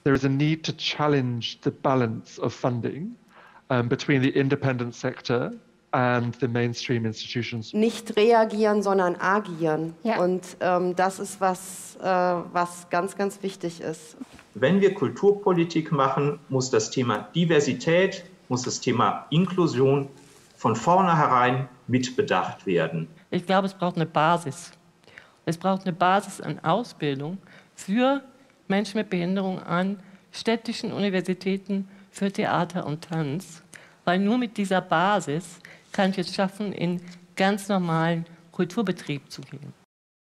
There is a need to challenge the balance of funding between the independent sector and the mainstream institutions. Nicht reagieren, sondern agieren. Ja. Und das ist was ganz, ganz wichtig ist. Wenn wir Kulturpolitik machen, muss das Thema Diversität, muss das Thema Inklusion von vornherein mitbedacht werden. Ich glaube, es braucht eine Basis. Es braucht eine Basis an Ausbildung für Menschen mit Behinderung an städtischen Universitäten für Theater und Tanz, weil nur mit dieser Basis kann ich es schaffen, in ganz normalen Kulturbetrieb zu gehen.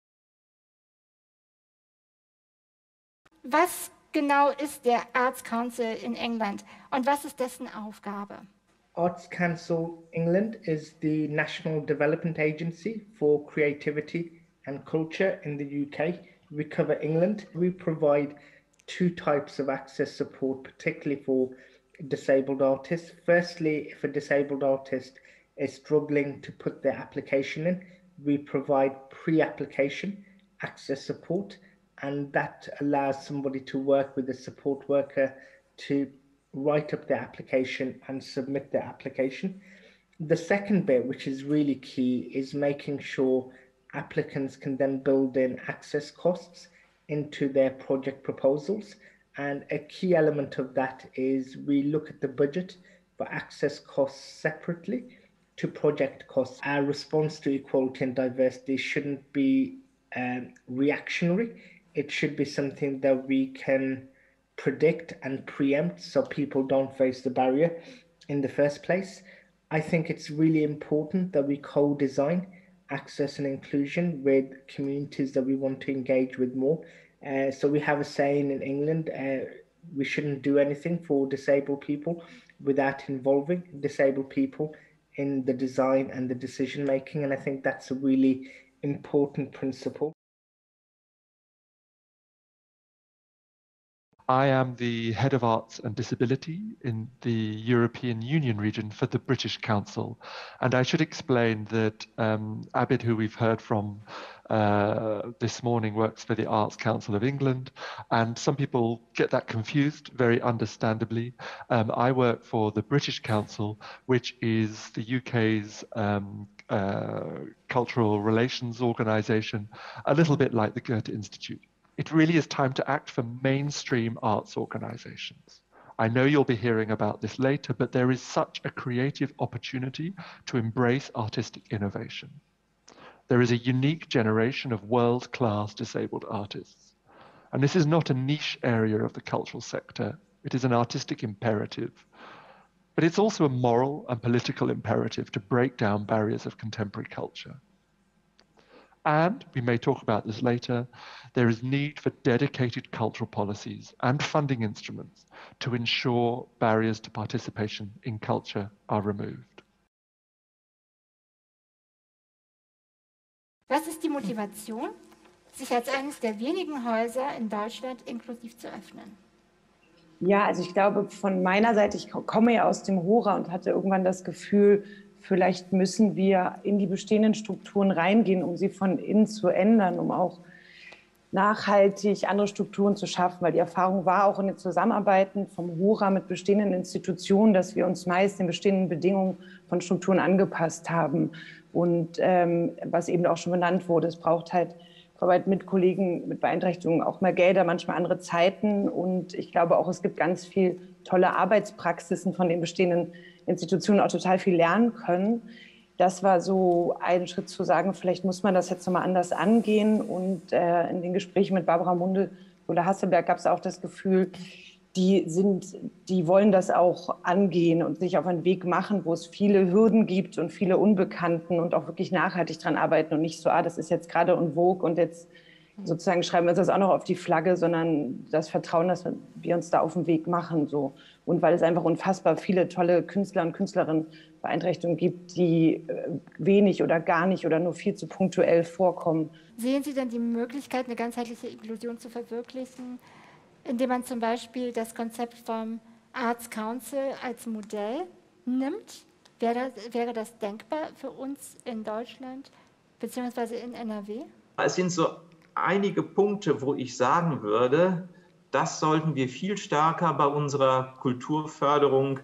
Was genau ist der Arts Council in England und was ist dessen Aufgabe? Arts Council England is the national development agency for creativity and culture in the UK. We cover England. We provide two types of access support, particularly for disabled artists. Firstly, if a disabled artist is struggling to put their application in, we provide pre-application access support, and that allows somebody to work with a support worker to write up their application and submit their application. The second bit, which is really key, is making sure applicants can then build in access costs into their project proposals. And a key element of that is we look at the budget for access costs separately to project costs. Our response to equality and diversity shouldn't be reactionary. It should be something that we can predict and preempt so people don't face the barrier in the first place. I think it's really important that we co-design access and inclusion with communities that we want to engage with more. So we have a saying in England, we shouldn't do anything for disabled people without involving disabled people in the design and the decision making. And I think that's a really important principle. I am the head of arts and disability in the European Union region for the British Council. And I should explain that Abid, who we've heard from this morning, works for the Arts Council of England. And some people get that confused, very understandably. I work for the British Council, which is the UK's cultural relations organisation, a little bit like the Goethe Institute. It really is time to act for mainstream arts organizations. I know you'll be hearing about this later, but there is such a creative opportunity to embrace artistic innovation. There is a unique generation of world-class disabled artists. And this is not a niche area of the cultural sector. It is an artistic imperative. But it's also a moral and political imperative to break down barriers of contemporary culture. And, we may talk about this later, there is need for dedicated cultural policies and funding instruments to ensure barriers to participation in culture are removed. Was ist die Motivation, sich als eines der wenigen Häuser in Deutschland inklusiv zu öffnen? Ja, also ich glaube, von meiner Seite, ich komme ja aus dem Hora und hatte irgendwann das Gefühl, vielleicht müssen wir in die bestehenden Strukturen reingehen, um sie von innen zu ändern, um auch nachhaltig andere Strukturen zu schaffen. Weil die Erfahrung war auch in den Zusammenarbeiten vom Hora mit bestehenden Institutionen, dass wir uns meist den bestehenden Bedingungen von Strukturen angepasst haben. Und was eben auch schon benannt wurde, es braucht halt Arbeit mit Kollegen mit Beeinträchtigungen auch mehr Gelder, manchmal andere Zeiten. Und ich glaube auch, es gibt ganz viel tolle Arbeitspraxisen von den bestehenden Institutionen auch total viel lernen können. Das war so ein Schritt zu sagen, vielleicht muss man das jetzt nochmal anders angehen. Und in den Gesprächen mit Barbara Mundel oder Hasselberg gab es auch das Gefühl, die wollen das auch angehen und sich auf einen Weg machen, wo es viele Hürden gibt und viele Unbekannten und auch wirklich nachhaltig dran arbeiten und nicht so, das ist jetzt gerade en vogue und jetzt sozusagen schreiben wir das auch noch auf die Flagge, sondern das Vertrauen, dass wir uns da auf den Weg machen. So. Und weil es einfach unfassbar viele tolle Künstler und Künstlerinnen Beeinträchtigungen gibt, die wenig oder gar nicht oder nur viel zu punktuell vorkommen. Sehen Sie denn die Möglichkeit, eine ganzheitliche Inklusion zu verwirklichen, indem man zum Beispiel das Konzept vom Arts Council als Modell nimmt? Wäre das denkbar für uns in Deutschland bzw. in NRW? Es sind so einige Punkte, wo ich sagen würde, das sollten wir viel stärker bei unserer Kulturförderung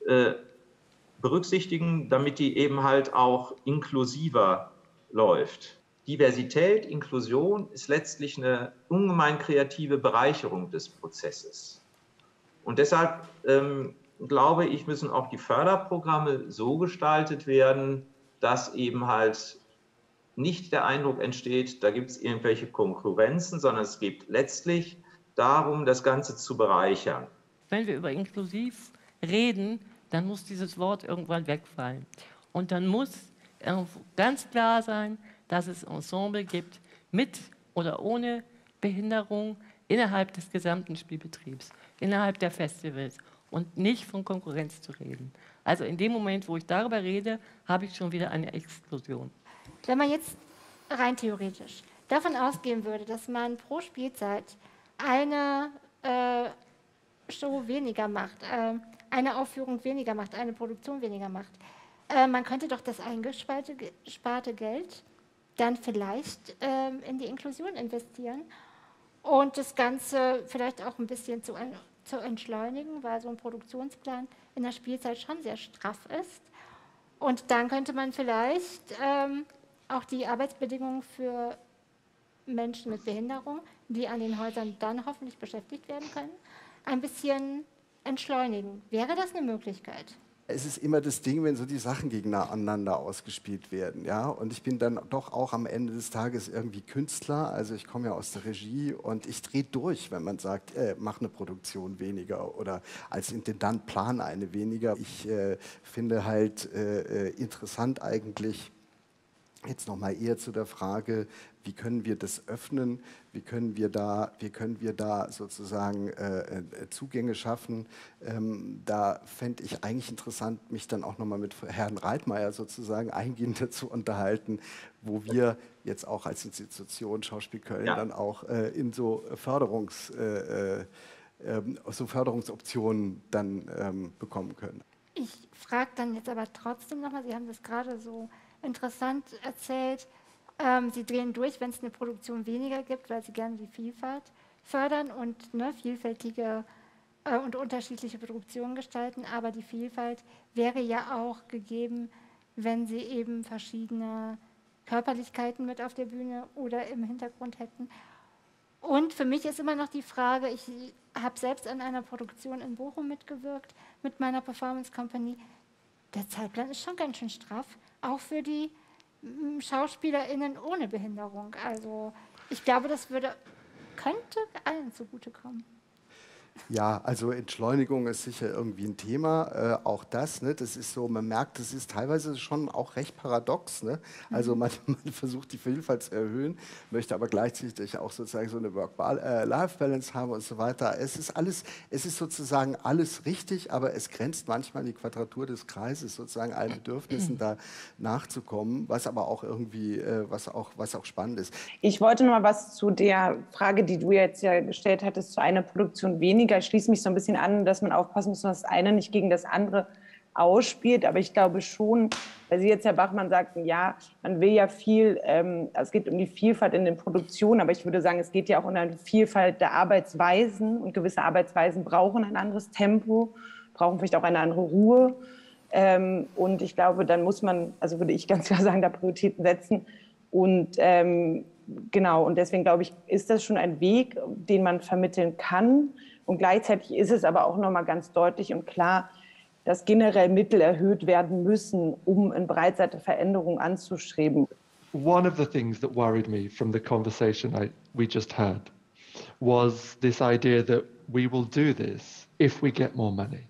berücksichtigen, damit die eben halt auch inklusiver läuft. Diversität, Inklusion ist letztlich eine ungemein kreative Bereicherung des Prozesses. Und deshalb glaube ich, müssen auch die Förderprogramme so gestaltet werden, dass eben halt nicht der Eindruck entsteht, da gibt es irgendwelche Konkurrenzen, sondern es geht letztlich darum, das Ganze zu bereichern. Wenn wir über inklusiv reden, dann muss dieses Wort irgendwann wegfallen. Und dann muss ganz klar sein, dass es Ensemble gibt, mit oder ohne Behinderung, innerhalb des gesamten Spielbetriebs, innerhalb der Festivals und nicht von Konkurrenz zu reden. Also in dem Moment, wo ich darüber rede, habe ich schon wieder eine Exklusion. Wenn man jetzt rein theoretisch davon ausgehen würde, dass man pro Spielzeit eine Show weniger macht, eine Aufführung weniger macht, eine Produktion weniger macht, man könnte doch das eingesparte Geld dann vielleicht in die Inklusion investieren und das Ganze vielleicht auch ein bisschen zu entschleunigen, weil so ein Produktionsplan in der Spielzeit schon sehr straff ist. Und dann könnte man vielleicht auch die Arbeitsbedingungen für Menschen mit Behinderung, die an den Häusern dann hoffentlich beschäftigt werden können, ein bisschen entschleunigen. Wäre das eine Möglichkeit? Es ist immer das Ding, wenn so die Sachen gegeneinander ausgespielt werden, ja. Und ich bin dann doch auch am Ende des Tages irgendwie Künstler. Also ich komme ja aus der Regie und ich drehe durch, wenn man sagt, mach eine Produktion weniger oder als Intendant plan eine weniger. Ich finde halt interessant eigentlich jetzt noch mal eher zu der Frage, wie können wir das öffnen, wie können wir da sozusagen Zugänge schaffen. Da fände ich eigentlich interessant, mich dann auch noch mal mit Herrn Reitmeier sozusagen eingehend dazu unterhalten, wo wir jetzt auch als Institution Schauspiel Köln dann auch in so Förderungsoptionen dann bekommen können. Ich frage dann jetzt aber trotzdem nochmal, Sie haben das gerade so interessant erzählt, Sie drehen durch, wenn es eine Produktion weniger gibt, weil Sie gerne die Vielfalt fördern und vielfältige und unterschiedliche Produktionen gestalten, aber die Vielfalt wäre ja auch gegeben, wenn Sie eben verschiedene Körperlichkeiten mit auf der Bühne oder im Hintergrund hätten. Und für mich ist immer noch die Frage, ich habe selbst an einer Produktion in Bochum mitgewirkt, mit meiner Performance Company. Der Zeitplan ist schon ganz schön straff, auch für die SchauspielerInnen ohne Behinderung. Also ich glaube, das könnte allen zugutekommen. Ja, also Entschleunigung ist sicher irgendwie ein Thema, auch das, ne, das ist so, man merkt, das ist teilweise schon auch recht paradox, ne? Also man versucht die Vielfalt zu erhöhen, möchte aber gleichzeitig auch sozusagen so eine Work-Life-Balance haben und so weiter. Es ist sozusagen alles richtig, aber es grenzt manchmal an die Quadratur des Kreises, sozusagen allen Bedürfnissen da nachzukommen, was aber auch irgendwie, was auch spannend ist. Ich wollte noch mal was zu der Frage, die du jetzt ja gestellt hattest, zu einer Produktion weniger. Ich schließe mich so ein bisschen an, dass man aufpassen muss, dass das eine nicht gegen das andere ausspielt. Aber ich glaube schon, weil Sie jetzt, Herr Bachmann, sagten, ja, man will ja viel, es geht um die Vielfalt in den Produktionen, aber ich würde sagen, es geht ja auch um eine Vielfalt der Arbeitsweisen und gewisse Arbeitsweisen brauchen ein anderes Tempo, brauchen vielleicht auch eine andere Ruhe. Und ich glaube, dann muss man, also würde ich ganz klar sagen, da Prioritäten setzen. Und genau, und deswegen glaube ich, ist das schon ein Weg, den man vermitteln kann. Und gleichzeitig ist es aber auch nochmal ganz deutlich und klar, dass generell Mittel erhöht werden müssen, um eine breitseite Veränderung anzustreben. One of the things that worried me from the conversation we just had was this idea that we will do this if we get more money.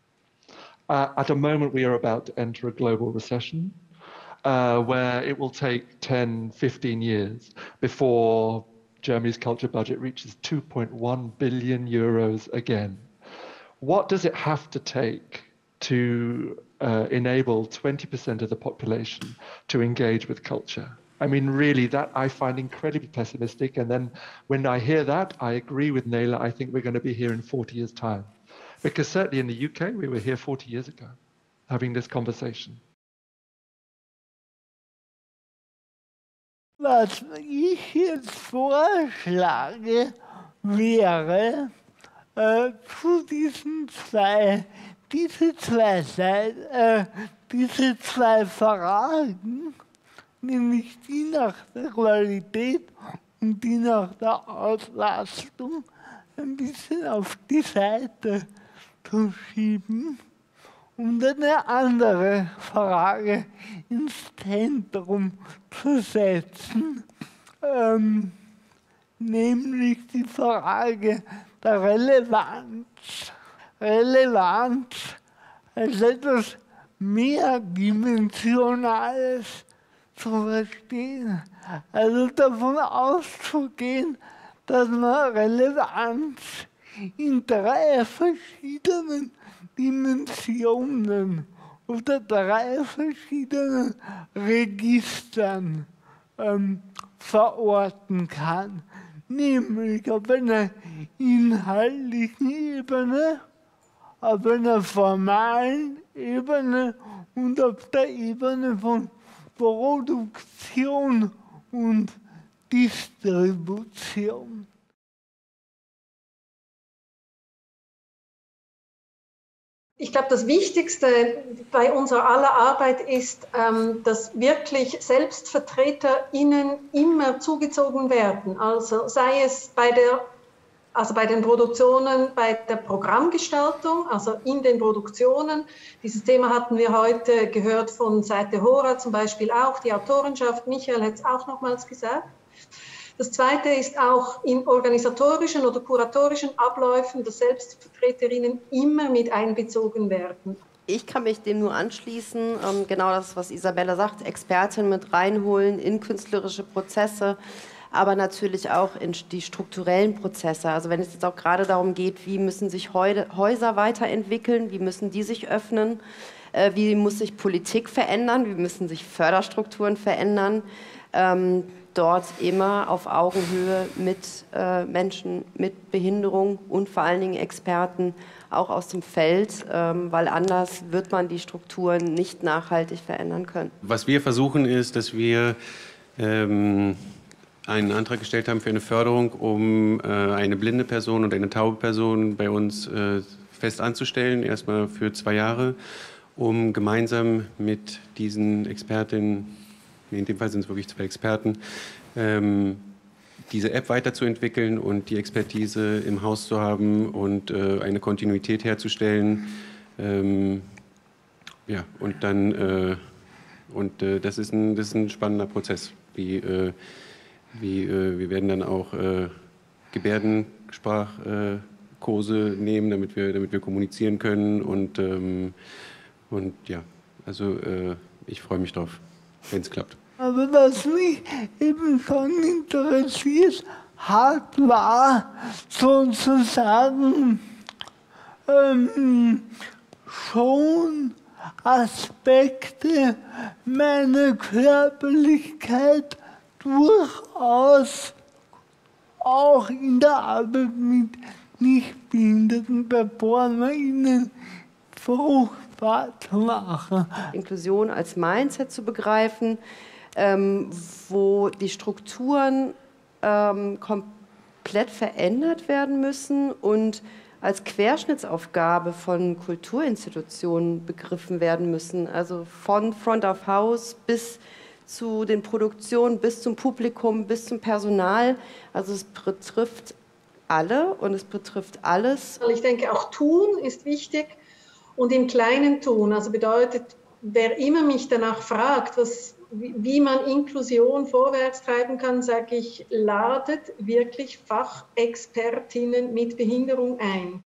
At a moment we are about to enter a global recession where it will take 10, 15 years before Germany's culture budget reaches 2.1 billion euros again. What does it have to take to enable 20% of the population to engage with culture? I mean, really, that I find incredibly pessimistic. And then when I hear that, I agree with Naila. I think we're going to be here in 40 years' time. Because certainly in the UK, we were here 40 years ago having this conversation. Was ich jetzt vorschlage, wäre, zu diese zwei Fragen, nämlich die nach der Qualität und die nach der Auslastung, ein bisschen auf die Seite zu schieben und eine andere Frage ins Zentrum zu setzen, nämlich die Frage der Relevanz. Relevanz als etwas Mehrdimensionales zu verstehen. Also davon auszugehen, dass man Relevanz in 3 verschiedenen Dimensionen oder 3 verschiedenen Registern verorten kann. Nämlich auf einer inhaltlichen Ebene, auf einer formalen Ebene und auf der Ebene von Produktion und Distribution. Ich glaube, das Wichtigste bei unserer aller Arbeit ist, dass wirklich SelbstvertreterInnen immer zugezogen werden. Also sei es bei den Produktionen, bei der Programmgestaltung, also in den Produktionen. Dieses Thema hatten wir heute gehört von Seite Hora zum Beispiel auch, die Autorenschaft. Michael hat es auch nochmals gesagt. Das Zweite ist auch in organisatorischen oder kuratorischen Abläufen, dass Selbstvertreterinnen immer mit einbezogen werden. Ich kann mich dem nur anschließen, genau das, was Isabella sagt, Expertinnen mit reinholen in künstlerische Prozesse, aber natürlich auch in die strukturellen Prozesse. Also wenn es jetzt auch gerade darum geht, wie müssen sich Häuser weiterentwickeln, wie müssen die sich öffnen, wie muss sich Politik verändern, wie müssen sich Förderstrukturen verändern, dort immer auf Augenhöhe mit Menschen mit Behinderung und vor allen Dingen Experten auch aus dem Feld, weil anders wird man die Strukturen nicht nachhaltig verändern können. Was wir versuchen ist, dass wir einen Antrag gestellt haben für eine Förderung, um eine blinde Person und eine taube Person bei uns fest anzustellen, erstmal für 2 Jahre, um gemeinsam mit diesen Expertinnen, in dem Fall sind es wirklich 2 Experten, diese App weiterzuentwickeln und die Expertise im Haus zu haben und eine Kontinuität herzustellen. Ja, und dann, das ist ein spannender Prozess. Wir werden dann auch Gebärdensprachkurse nehmen, damit wir kommunizieren können und ja, also ich freue mich drauf, wenn es klappt. Aber was mich eben schon interessiert hat, war sozusagen schon Aspekte meiner Körperlichkeit durchaus auch in der Arbeit mit nichtbehinderten PerformerInnen fruchtbar zu machen. Inklusion als Mindset zu begreifen, wo die Strukturen komplett verändert werden müssen und als Querschnittsaufgabe von Kulturinstitutionen begriffen werden müssen. Also von Front of House bis zu den Produktionen, bis zum Publikum, bis zum Personal. Also es betrifft alle und es betrifft alles. Ich denke, auch tun ist wichtig und im Kleinen tun. Also bedeutet, wer immer mich danach fragt, wie man Inklusion vorwärts treiben kann, sage ich, ladet wirklich Fachexpertinnen mit Behinderung ein.